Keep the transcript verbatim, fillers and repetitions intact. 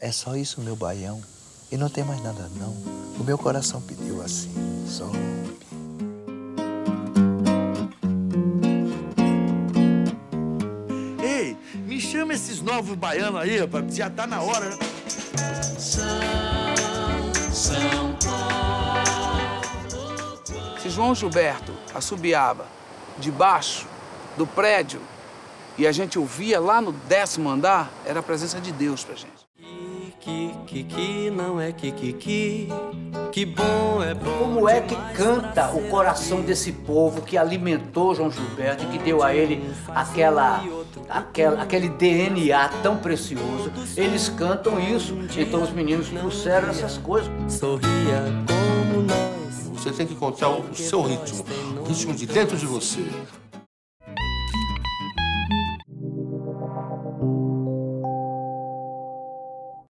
É só isso, meu baião. E não tem mais nada, não. O meu coração pediu assim. Sobe. Ei, me chama esses novos baianos aí, rapaz. Já tá na hora, né? São, São Paulo. Se João Gilberto assobiava debaixo do prédio e a gente ouvia lá no décimo andar, era a presença de Deus pra gente. Que, que, que não é que, que, que, que bom é bom. Como é que canta o coração desse povo que alimentou João Gilberto e que deu a ele aquela, aquela, aquele D N A tão precioso? Eles cantam isso, então os meninos trouxeram essas coisas. Sorria como nós. Você tem que encontrar o seu ritmo, o ritmo de dentro de você.